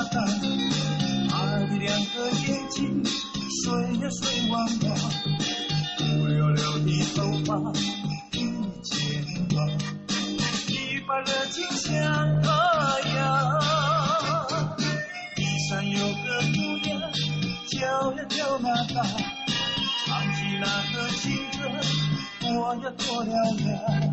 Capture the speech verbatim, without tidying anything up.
大，他的两个眼睛睡呀睡忘了，乌溜溜的头发一肩膀，一把热情像太阳。地上有个姑娘叫呀叫那大，唱起那个情歌我呀多了呀。